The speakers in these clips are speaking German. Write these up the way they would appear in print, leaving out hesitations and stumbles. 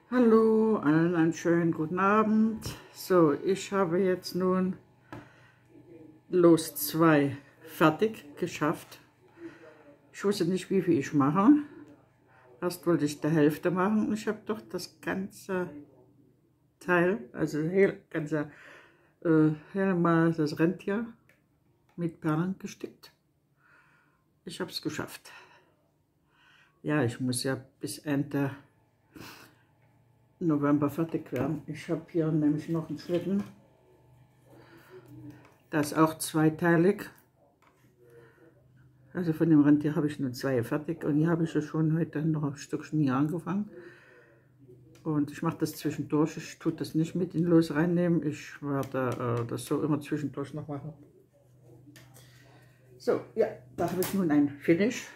Hallo, allen einen schönen guten Abend. So, ich habe jetzt nun Los 2 fertig geschafft. Ich wusste nicht, wie viel ich mache. Erst wollte ich die Hälfte machen und ich habe doch das ganze Teil, also mal das Rentier mit Perlen gestickt. Ich habe es geschafft. Ja, ich muss ja bis Ende November fertig werden. Ich habe hier nämlich noch einen Schlitten. Das ist auch zweiteilig. Also von dem Rentier habe ich nur 2 fertig und hier habe ich ja schon heute noch ein Stückchen hier angefangen. Und ich mache das zwischendurch. Ich tue das nicht mit in Los reinnehmen. Ich werde das so immer zwischendurch noch machen. So, ja, da habe ich nun ein Finish.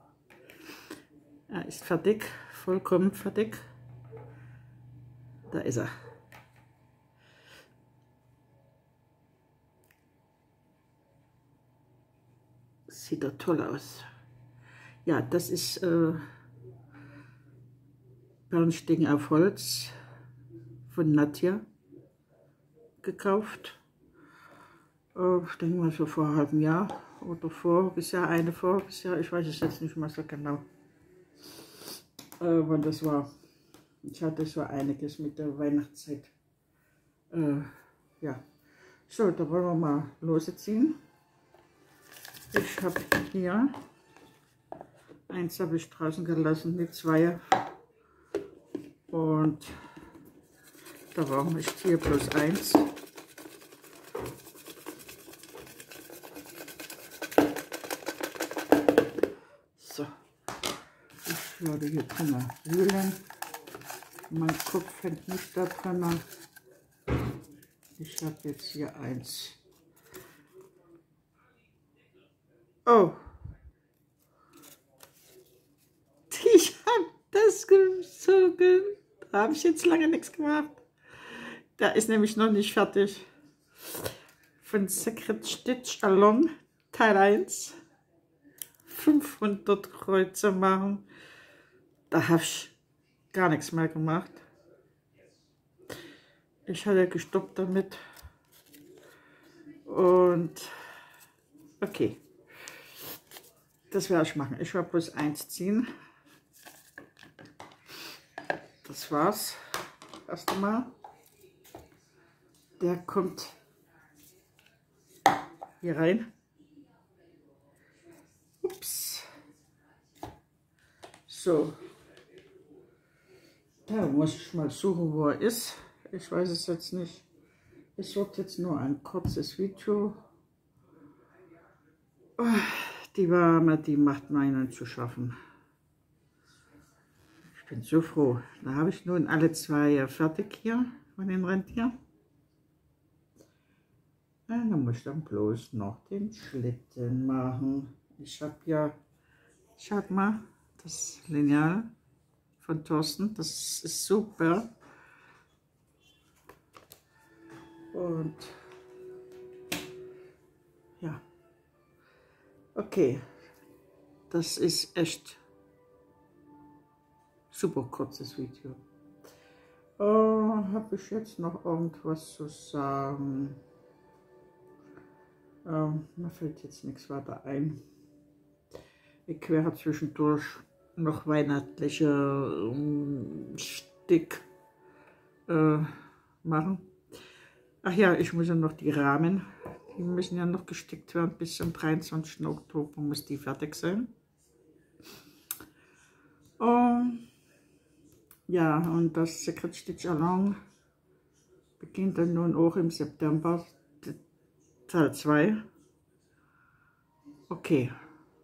Er ist fertig, vollkommen fertig. Da ist er. Sieht doch toll aus. Ja, das ist Perlensticken auf Holz von Nadja gekauft. Ich denke mal so vor einem halben Jahr oder voriges Jahr, voriges Jahr, ich weiß es jetzt nicht mehr so genau, wann das war. Ich hatte so einiges mit der Weihnachtszeit. Ja, so, da wollen wir mal losziehen. Ich habe hier, eins habe ich draußen gelassen mit 2 und da brauche ich hier bloß 1. So, ich werde hier drin wühlen. Mein Kopf hängt nicht da drin. Ich habe jetzt hier 1. Oh, ich habe das gezogen. Da habe ich jetzt lange nichts gemacht. Der ist nämlich noch nicht fertig. Von Secret Stitch Along Teil 1. 500 Kreuze machen. Da habe ich gar nichts mehr gemacht. Ich hatte gestoppt damit. Und okay. Das werde ich machen. Ich werde bloß 1 ziehen. Das war's. Erst einmal. Der kommt hier rein. Ups. So. Da muss ich mal suchen, wo er ist. Ich weiß es jetzt nicht. Es wird jetzt nur ein kurzes Video. Die Warme, die macht meinen zu schaffen. Ich bin so froh. Da habe ich nun alle 2 fertig hier von den Rentier. Ja, dann muss ich dann bloß noch den Schlitten machen. Ich habe ja, schaut mal, das Lineal von Thorsten. Das ist super. Und ja, okay, das ist echt super kurzes Video. Habe ich jetzt noch irgendwas zu sagen? Mir fällt jetzt nichts weiter ein. Ich werde zwischendurch noch weihnachtliche Stick machen. Ach ja, ich muss ja noch die Rahmen, die müssen ja noch gestickt werden. Bis zum 23. Oktober muss die fertig sein. Ja, und das Secret Stitch Along beginnt dann nun auch im September, Teil 2. Okay.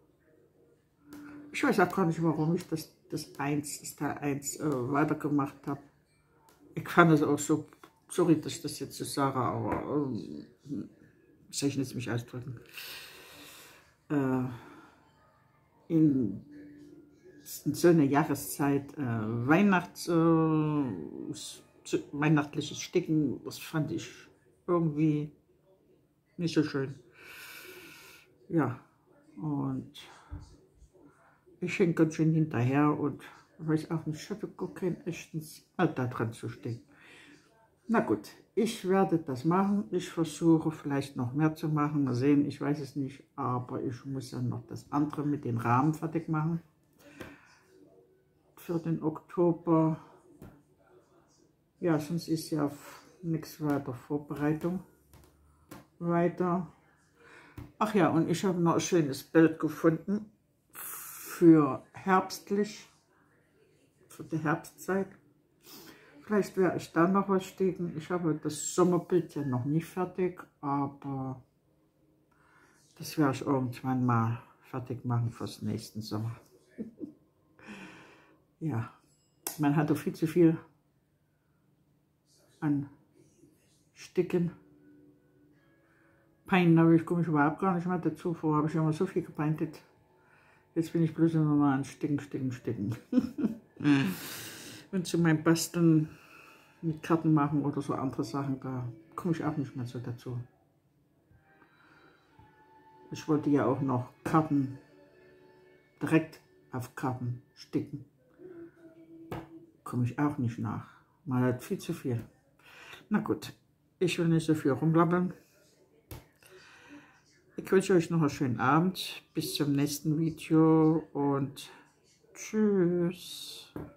Ich weiß auch gar nicht, warum ich das Teil 1 weitergemacht habe. Ich fand es auch so, sorry, dass ich das jetzt so sage, aber soll ich jetzt mich ausdrücken? In so einer Jahreszeit weihnachtliches Sticken, das fand ich irgendwie nicht so schön. Ja, und ich hänge ganz schön hinterher und Ich weiß auch nicht, ich habe gar kein echtes Alter dran zu stehen. Na gut, ich werde das machen. Ich versuche vielleicht noch mehr zu machen. Mal sehen, ich weiß es nicht. Aber ich muss ja noch das andere mit den Rahmen fertig machen. Für den Oktober. Ja, sonst ist ja nichts weiter Vorbereitung. Weiter. Ach ja, und ich habe noch ein schönes Bild gefunden. Für herbstlich. Für die Herbstzeit. Vielleicht werde ich da noch was stecken. Ich habe das Sommerbild ja noch nicht fertig, aber das werde ich irgendwann mal fertig machen fürs nächsten Sommer. Ja, man hat doch viel zu viel an Sticken. Peinen habe ich, komme ich überhaupt gar nicht mehr dazu. Vorher habe ich immer so viel gepeintet. Jetzt bin ich bloß immer noch an Sticken, Sticken, Sticken. Und zu meinem Basteln mit Karten machen oder so andere Sachen, da komme ich auch nicht mehr so dazu. Ich wollte ja auch noch Karten direkt auf Karten sticken. Komme ich auch nicht nach. Man hat viel zu viel. Na gut, ich will nicht so viel rumlabbeln. Ich wünsche euch noch einen schönen Abend. Bis zum nächsten Video und tschüss.